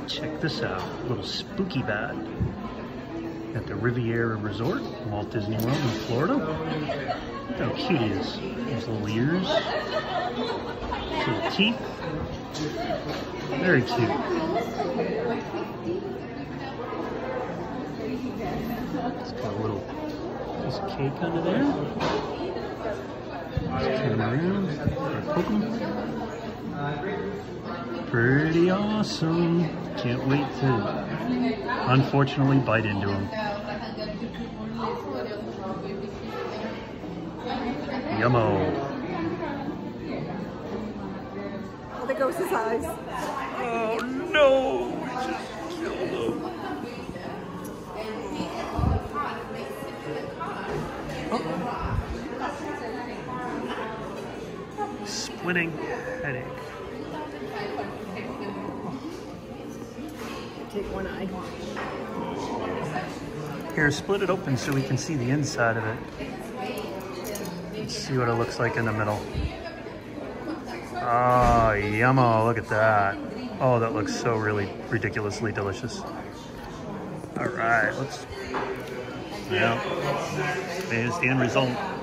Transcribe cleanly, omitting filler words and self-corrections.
Check this out, a little spooky bat at the Riviera Resort, Walt Disney World in Florida. Look how cute he is. His little ears, little teeth. Very cute. It's got a little piece of cake under there. Just turn him around, or poke him. Pretty awesome. Can't wait to, unfortunately, bite into him. Yummo. Oh, there goes his eyes. Oh no! We just killed him. Oh. Splitting headache. Take one eye. Here, split it open so we can see the inside of it. Let's see what it looks like in the middle. Oh, yummo, look at that. Oh, that looks so really ridiculously delicious. All right, let's, yeah, there's the end result.